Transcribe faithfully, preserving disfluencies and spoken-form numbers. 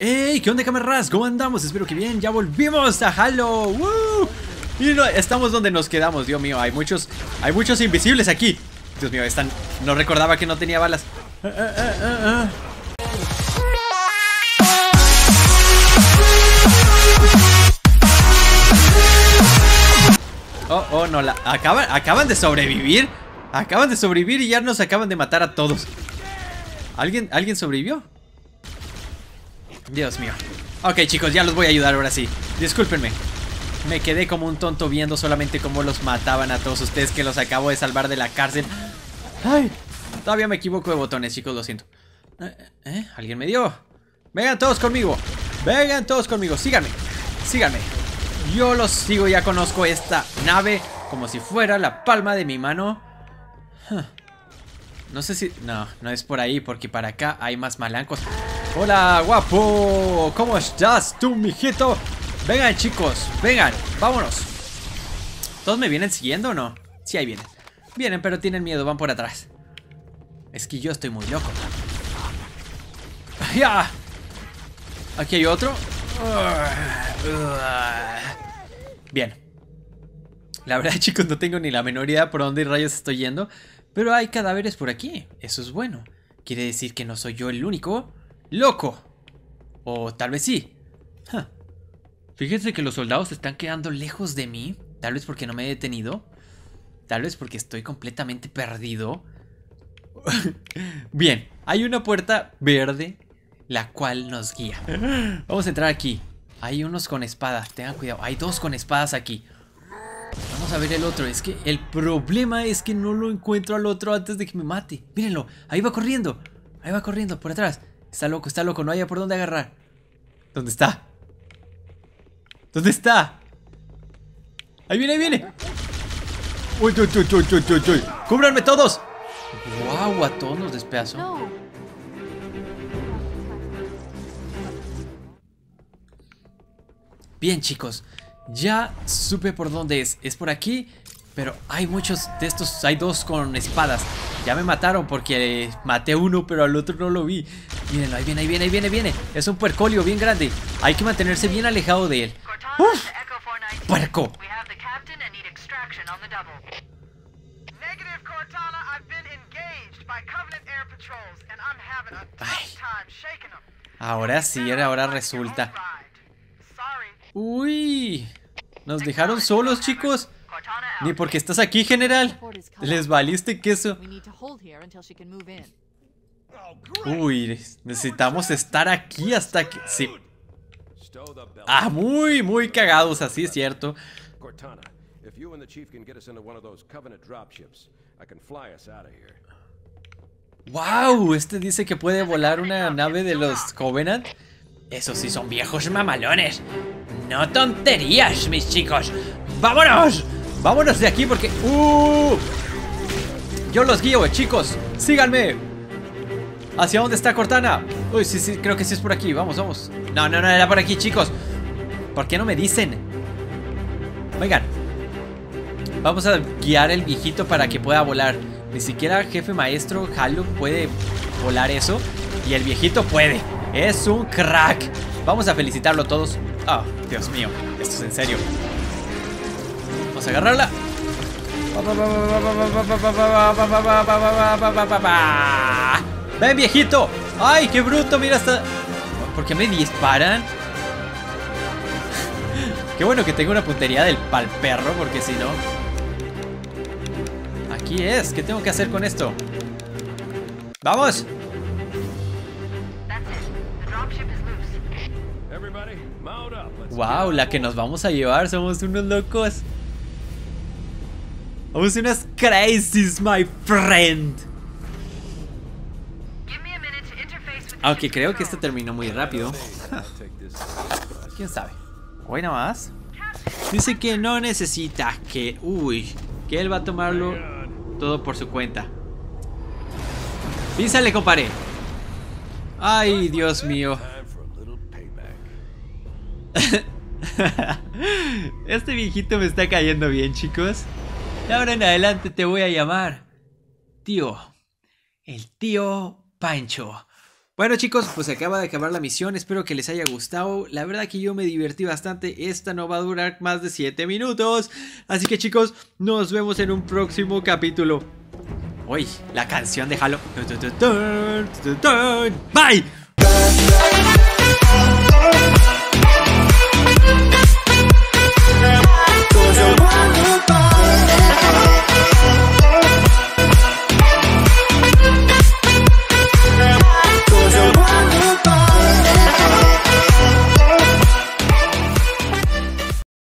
¡Ey! ¿Qué onda, camarras? ¿Cómo andamos? Espero que bien. Ya volvimos a Halo. ¡Woo! Y no, estamos donde nos quedamos. Dios mío, hay muchos Hay muchos invisibles aquí. Dios mío, están... No recordaba que no tenía balas. uh, uh, uh, uh. Oh, oh, no, la... Acaban, acaban de sobrevivir. Acaban de sobrevivir y ya nos acaban de matar a todos. ¿Alguien, ¿alguien sobrevivió? Dios mío. Ok, chicos, ya los voy a ayudar ahora sí. Discúlpenme. Me quedé como un tonto viendo solamente cómo los mataban a todos ustedes, que los acabo de salvar de la cárcel. Ay, todavía me equivoco de botones, chicos, lo siento. ¿Eh? ¿Eh? ¿Alguien me dio? Vengan todos conmigo. Vengan todos conmigo, síganme. Síganme. Yo los sigo, ya conozco esta nave como si fuera la palma de mi mano. Huh. No sé si... No, no es por ahí, porque para acá hay más malancos. Hola, guapo. ¿Cómo estás tú, mijito? Vengan, chicos, vengan, vámonos. ¿Todos me vienen siguiendo o no? Sí, ahí vienen. Vienen, pero tienen miedo, van por atrás. Es que yo estoy muy loco. ¡Ya! Aquí hay otro. Bien. La verdad, chicos, no tengo ni la menor idea por dónde rayos estoy yendo. Pero hay cadáveres por aquí, eso es bueno. Quiere decir que no soy yo el único loco. O tal vez sí. Huh. Fíjense que los soldados se están quedando lejos de mí. Tal vez porque no me he detenido. Tal vez porque estoy completamente perdido. Bien, hay una puerta verde, la cual nos guía. Vamos a entrar aquí. Hay unos con espadas, tengan cuidado. Hay dos con espadas aquí. Vamos a ver el otro. Es que el problema es que no lo encuentro al otro antes de que me mate. Mírenlo, ahí va corriendo. Ahí va corriendo, por atrás. Está loco, está loco, no hay por dónde agarrar. ¿Dónde está? ¿Dónde está? Ahí viene, ahí viene. Uy, uy, uy, uy, uy, uy, uy. ¡Cúbranme todos! Guau, a todos nos despedazó. Bien, chicos, ya supe por dónde es. Es por aquí, pero hay muchos de estos. Hay dos con espadas. Ya me mataron porque maté a uno, pero al otro no lo vi. Mírenlo, ahí viene, ahí viene, ahí viene, viene. Es un puercolio bien grande. Hay que mantenerse bien alejado de él. ¡Uf! ¡Puerco! Ay. Ahora sí, ahora resulta. Uy, nos dejaron solos, chicos. Ni porque estás aquí, general. Les valiste queso. Uy, necesitamos estar aquí hasta que... Sí. Ah, muy, muy cagados, así es cierto. Wow, este dice que puede volar una nave de los Covenant. Esos sí son viejos mamalones. No tonterías, mis chicos. ¡Vámonos! ¡Vámonos de aquí porque... ¡Uh! Yo los guío, chicos. Síganme. ¿Hacia dónde está Cortana? Uy, sí, sí, creo que sí es por aquí. Vamos, vamos. No, no, no, era por aquí, chicos. ¿Por qué no me dicen? Oigan. Vamos a guiar el viejito para que pueda volar. Ni siquiera jefe maestro Halo puede volar eso. Y el viejito puede. Es un crack. Vamos a felicitarlo todos. Oh, Dios mío, esto es en serio. Vamos a agarrarla. Ven, viejito. Ay, qué bruto, mira hasta... ¿Por qué me disparan? Qué bueno que tengo una puntería del pal perro, porque si no... Aquí es, ¿qué tengo que hacer con esto? ¡Vamos! Wow, la que nos vamos a llevar, somos unos locos. Somos unas crazies, my friend. Aunque creo que esto terminó muy rápido. ¿Quién sabe? Hoy nada más. Dice que no necesita que... Uy, que él va a tomarlo todo por su cuenta. Písale, compadre. Ay, Dios mío. Este viejito me está cayendo bien, chicos. De ahora en adelante te voy a llamar tío. El tío Pancho. Bueno chicos, pues acaba de acabar la misión, espero que les haya gustado. La verdad que yo me divertí bastante, esta no va a durar más de siete minutos. Así que chicos, nos vemos en un próximo capítulo. Uy, la canción de Halo. Bye.